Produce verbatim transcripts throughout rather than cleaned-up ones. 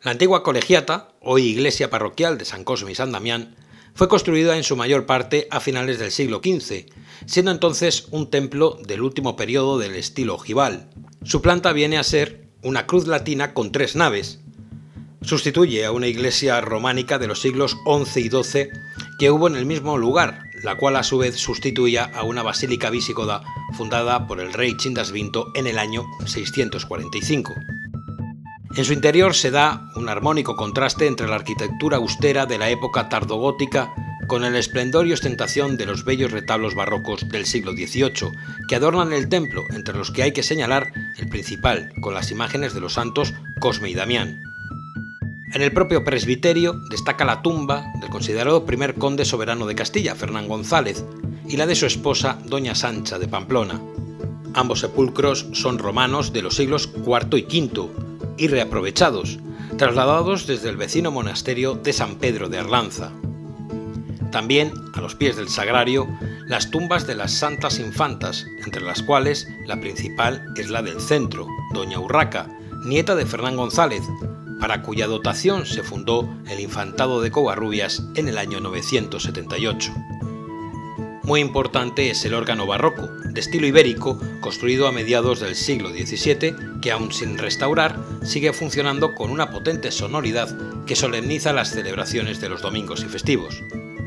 La antigua colegiata, hoy iglesia parroquial de San Cosme y San Damián, fue construida en su mayor parte a finales del siglo quince, siendo entonces un templo del último periodo del estilo ojival. Su planta viene a ser una cruz latina con tres naves. Sustituye a una iglesia románica de los siglos once y doce que hubo en el mismo lugar, la cual a su vez sustituía a una basílica visigoda fundada por el rey Chindasvinto en el año seiscientos cuarenta y cinco. En su interior se da un armónico contraste entre la arquitectura austera de la época tardogótica con el esplendor y ostentación de los bellos retablos barrocos del siglo dieciocho que adornan el templo, entre los que hay que señalar el principal, con las imágenes de los santos Cosme y Damián. En el propio presbiterio destaca la tumba del considerado primer conde soberano de Castilla, Fernán González, y la de su esposa, doña Sancha de Pamplona. Ambos sepulcros son romanos de los siglos cuarto y quinto, y reaprovechados, trasladados desde el vecino monasterio de San Pedro de Arlanza. También, a los pies del sagrario, las tumbas de las santas infantas, entre las cuales la principal es la del centro, doña Urraca, nieta de Fernán González, para cuya dotación se fundó el Infantado de Covarrubias en el año novecientos setenta y ocho. Muy importante es el órgano barroco, de estilo ibérico, construido a mediados del siglo diecisiete, que aun sin restaurar, sigue funcionando con una potente sonoridad que solemniza las celebraciones de los domingos y festivos.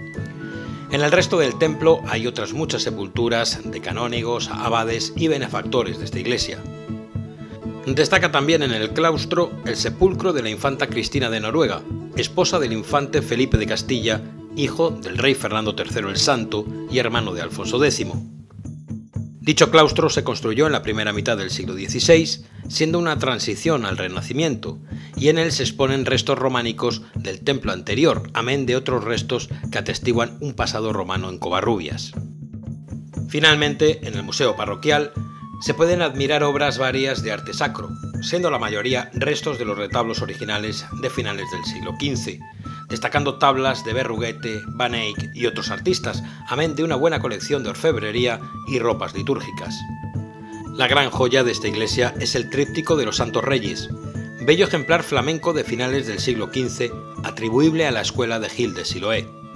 En el resto del templo hay otras muchas sepulturas de canónigos, abades y benefactores de esta iglesia. Destaca también en el claustro el sepulcro de la infanta Cristina de Noruega, esposa del infante Felipe de Castilla, hijo del rey Fernando tercero el Santo y hermano de Alfonso décimo. Dicho claustro se construyó en la primera mitad del siglo dieciséis, siendo una transición al Renacimiento, y en él se exponen restos románicos del templo anterior, amén de otros restos que atestiguan un pasado romano en Covarrubias. Finalmente, en el Museo Parroquial, se pueden admirar obras varias de arte sacro, siendo la mayoría restos de los retablos originales de finales del siglo quince, destacando tablas de Berruguete, Van Eyck y otros artistas, amén de una buena colección de orfebrería y ropas litúrgicas. La gran joya de esta iglesia es el tríptico de los Santos Reyes, bello ejemplar flamenco de finales del siglo quince, atribuible a la escuela de Gil de Siloé.